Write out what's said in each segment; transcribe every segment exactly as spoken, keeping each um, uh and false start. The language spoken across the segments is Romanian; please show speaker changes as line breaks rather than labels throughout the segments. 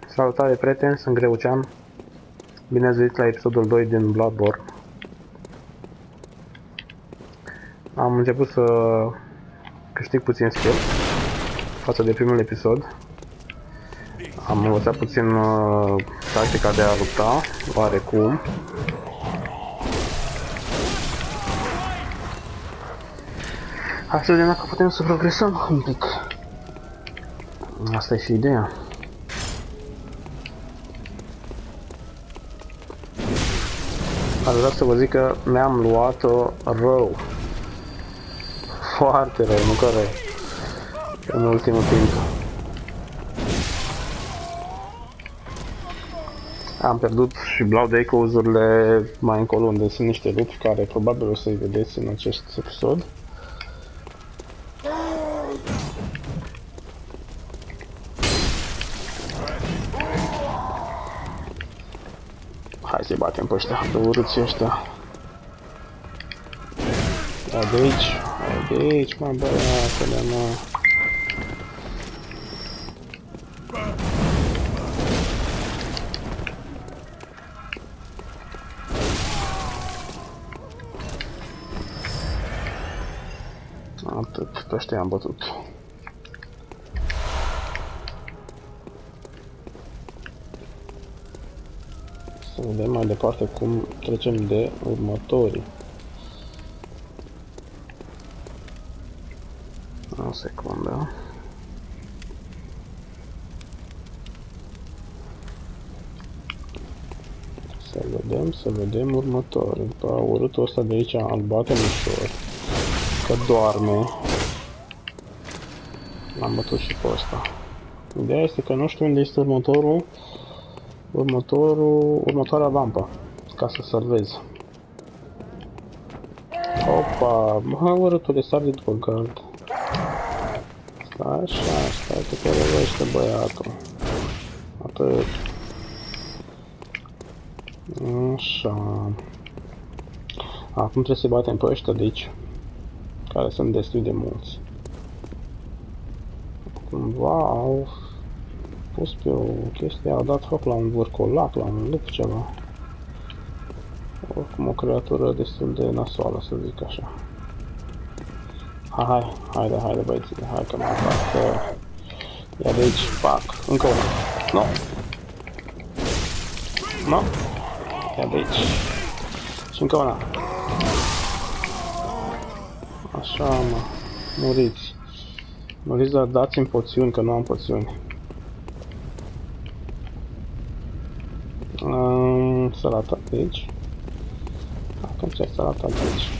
Salutare prieteni, sunt Greucean. Bine ați venit la episodul doi din Bloodborne. Am început să câștig puțin skill față de primul episod. Am învățat puțin uh, tactica de a lupta, oarecum. Hai să vedem dacă putem să progresăm un pic. Asta e și ideea. Aș vrea să vă zic că mi-am luat-o rău. Foarte rău, nu că rău. În ultimul timp. Am pierdut și Blood Echoes-urile mai încolo, unde sunt niște lupi care probabil o să-i vedeți în acest episod. Hai să-i batem pe ăștia, pe urâții ăștia. Hai de aici, hai de aici, mă, băiatele, mă. Atât, pe ăștia am bătut. Să vedem mai departe cum trecem de următorii. O secundă. Să vedem, să vedem următorii. Pe urâtul ăsta de aici îl batem ușor, că doarme. L-am bătut și pe ăsta. Ideea este că nu știu unde este următorul. Următorul, următoarea lampă, ca să salvez. Opa, mă, urâtule, sar de după gard. Stai așa, stai că te răvește băiatul. Atât. Așa. Acum trebuie să batem pe ăștia de aici, care sunt destul de mulți. Cumva au pus pe o chestie, au dat foc la un vârcolac, la un lup, ceva. Oricum o creatură destul de nasoală, să zic așa. Hai, hai, haide, haide băiețile, hai că m-am fac. Ia de aici, pac, încă una. Nu. Nu. Ia de aici. Și încă una. Așa, mă, muriți. Muriți, dar dați-mi poțiuni, că nu am poțiuni. Um, salata de aici. Acum ce-ai salata de aici?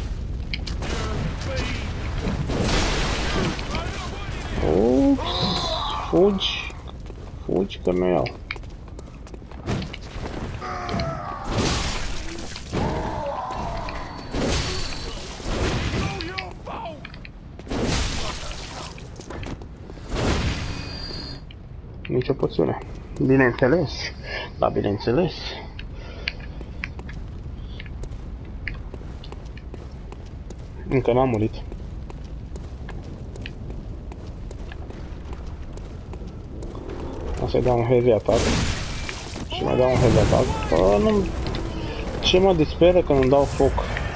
Ups, fugi, fugi că nu iau. Nici o poțiune. Bineînțeles, da, bineînțeles. Încă n-am murit. O să-i dau un heavy attack. Și mai dau un heavy attack. Bă, nu... Ce mă disperă când îmi dau foc?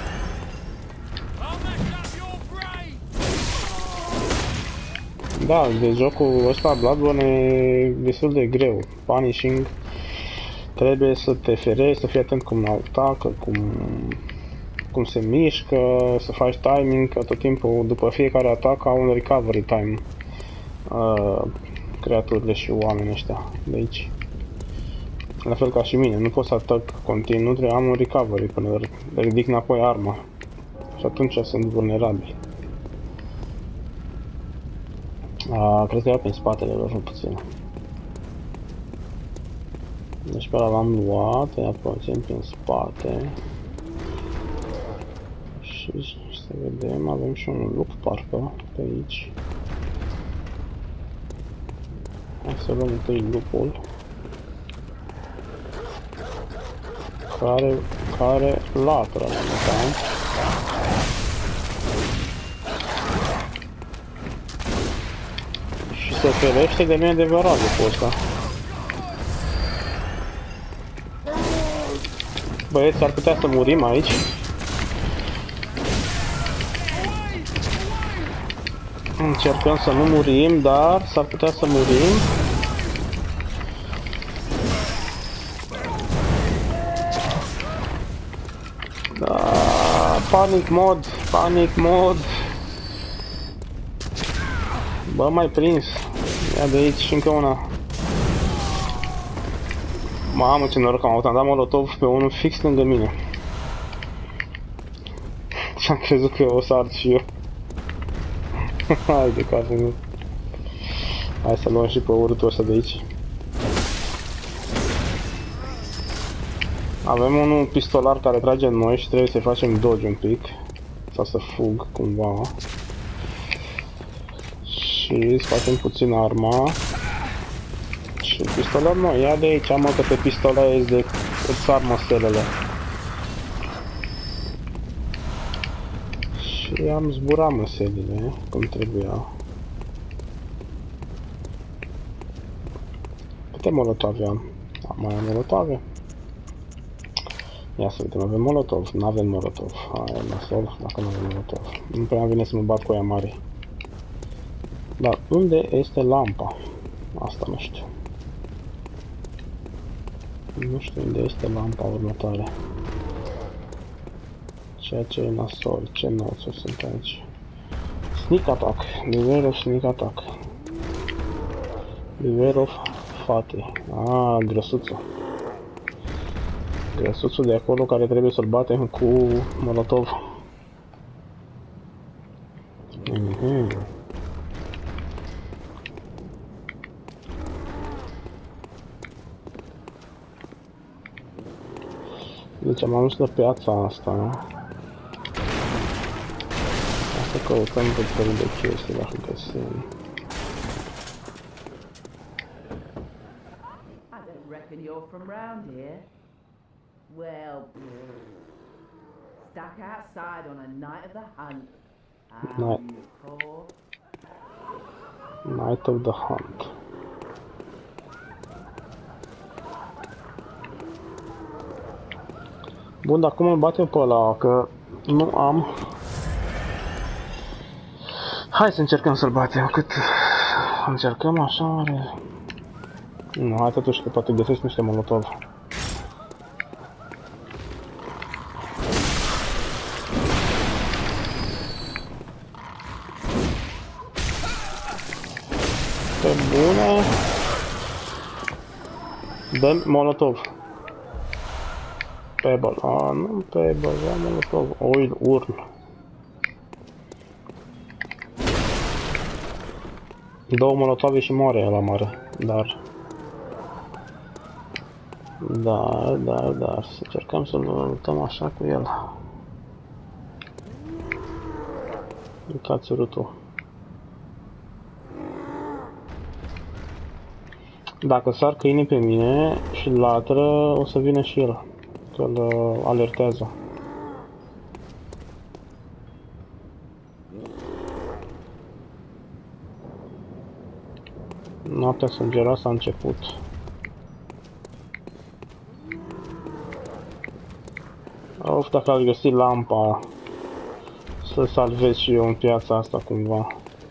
Da, de jocul ăsta Bloodborne e destul de greu. Punishing. Trebuie să te ferești, să fii atent cum atacă, cum... cum se mișcă, să faci timing, că tot timpul, după fiecare atac, au un recovery time. Uh, creaturile și oamenii ăștia de aici. La fel ca și mine, nu pot să atac continuu, trebuie am un recovery până ridic înapoi arma. Și atunci sunt vulnerabili. Uh, cred că era prin spatele lor puțin. Deci pe ăla l-am luat, ia puțin prin spate. Și să vedem, avem și un lup parcă pe aici. Hai să luăm întâi lupul. Care, care latră la momentan. Și se ferește de neadevărat lupul ăsta. Băieți, ar putea să murim aici. Încercăm să nu murim, dar s-ar putea să murim. Da, panic mod, panic mod. Bă, mai prins. Ia de aici și încă una. Mamă, ce noroc am avut, am dat molotov pe unul fix lângă mine. Și-am crezut că o să ard și eu. Hai de capul meu. Hai să luăm și pe urâtul ăsta de aici. Avem un pistolar care trage în noi și trebuie să facem dodge un pic. Sau să fug cumva. Și să facem puțin arma. Și pistolar nu, ia de aici, mă, că pe pistolez de îți armă stelele. Și am zburat măselile, cum trebuia. Câte molotove am? Am mai am molotove? Ia să vedem, avem molotov, n-avem molotov. Hai, nasol, dacă nu avem molotov. Nu prea vine să mă bat cu aia mare. Dar unde este lampa? Asta nu știu. Nu știu unde este lampa următoare. Ceea ce e nasol, ce noțuri sunt aici. Sneak attack, beware of sneak attack. Beware of fate. Ah, grăsuțul. Grăsuțul de acolo care trebuie să-l batem cu molotov. Mm-hmm. Deci am ajuns la piața asta. Asta căutăm tot felul de chestii dacă găsim.
I don't reckon you're from round here. Well, stuck outside on a night of the hunt.
Night.
Poor.
Night of the hunt. Bun, dar cum îl batem pe ăla, că nu am... Hai să încercăm să-l batem, cât... Încercăm așa, are... Nu, hai totuși că poate găsesc niște molotov. Pe bune... Dăm molotov. Pebble, a, nu Pebble, ia molotov, oil urn. Două molotove și moare la mare, dar... Dar, dar, dar, să încercăm să-l luptăm așa cu el. Uitați urâtul. Dacă sar câinii pe mine și latră, o să vină și el. Că îl alertează. Noaptea sângeroasă a început. Of, dacă aș găsi lampa să salvez și eu în piața asta cumva.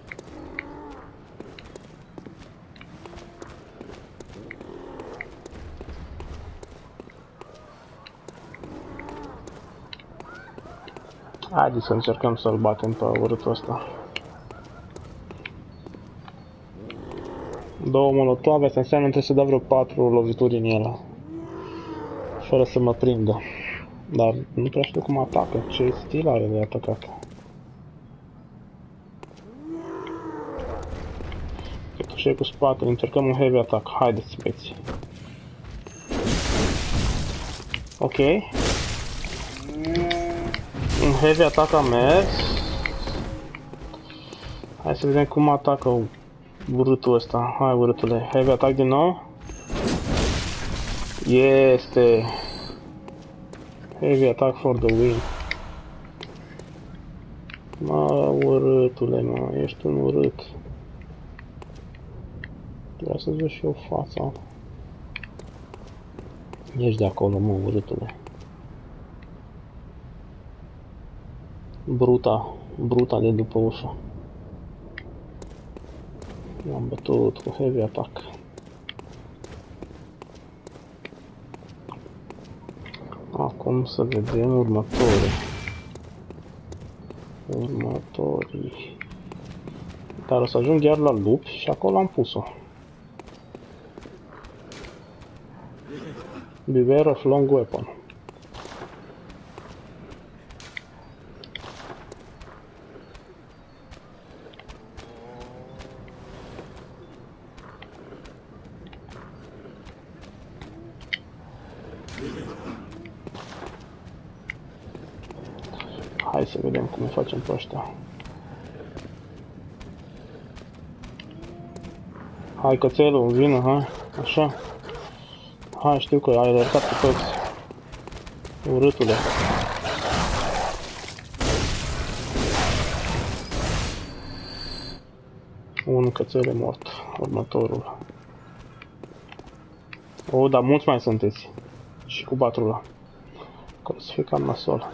Haideți să încercăm să-l batem pe urâtul ăsta. Două molotove, asta înseamnă că trebuie să dau vreo patru lovituri în ele. Fără să mă prindă. Dar nu prea știu cum atacă, ce stil are de atacat. Totuși e cu spatele, încercăm un heavy attack. Haideți, băieți. Ok. Un heavy attack a mers. Hai să vedem cum atacă urâtul ăsta. Hai, urâtule. Heavy attack din nou. Este. Heavy attack for the win. Mă, urâtule, mă, ești un urât. Vreau să-ți văd și eu fața. Ești de acolo, mă, urâtule. Bruta, bruta de după ușă. L-am bătut cu heavy attack. Acum să vedem următorii. Următorii. Dar o să ajung chiar la lupi și acolo am pus-o. Beware of long weapon. Hai să vedem cum facem pe ăștia. Hai cățelul, vină, hai, așa. Hai, știu că ai alergat pe toți. Urâtule. Un cățel e mort, următorul. O, dar mulți mai sunteți. Și cu batrula. Că o să fie cam nasol.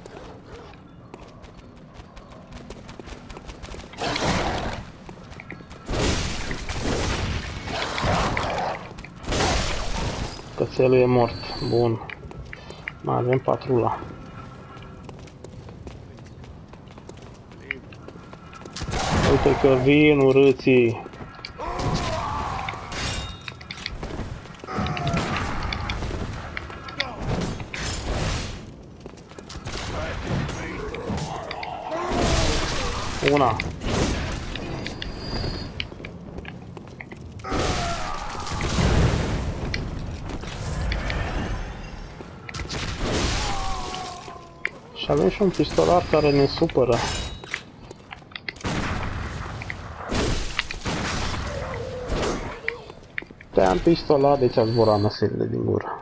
Cățelul e mort. Bun. Mai avem patrula. Uite că vin urâții. Una. Și avem și un pistolat care ne supără. Te-am pistolat, deci a zburat năselile din gură.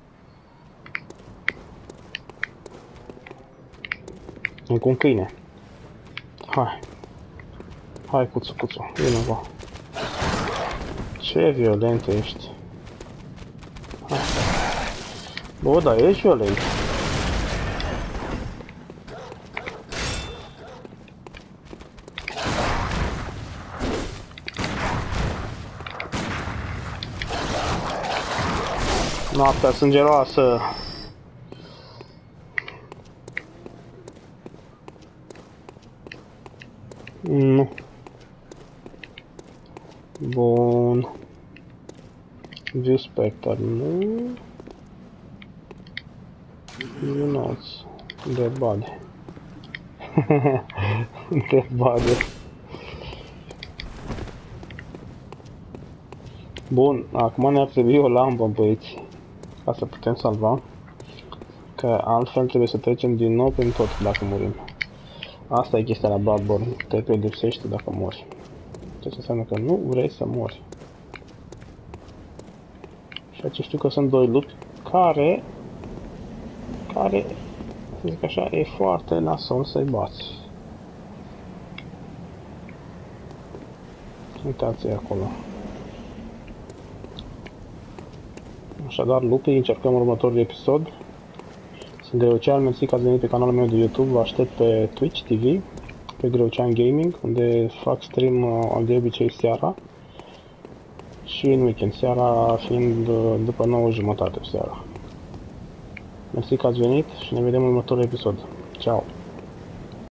Încă un câine. Hai. Hai, cuțu, cuțu, vină, bă. Ce violent ești. Hai. Bă, dar ești violent. Noaptea sângeroasă. Nu. Bun. View Spectre, nu. You notes. Dead body. Dead body. Bun, acum ne-ar trebui o lampă, băieți, ca să putem salva, că altfel trebuie să trecem din nou prin tot dacă murim. Asta e chestia la Bloodborne, te pedepsește dacă mori. Ceea ce înseamnă că nu vrei să mori. Și aici știu că sunt doi lupi care, care, să zic așa, e foarte nasol să-i bați. Uitați-i acolo. Așadar, lupii, încercăm următorul episod. Sunt Greucean, mersi că ați venit pe canalul meu de YouTube, vă aștept pe Twitch T V, pe Greucean Gaming, unde fac stream uh, de obicei seara și în weekend, seara fiind uh, după nouă jumătate seara. Mersi că ați venit și ne vedem în următorul episod. Ciao!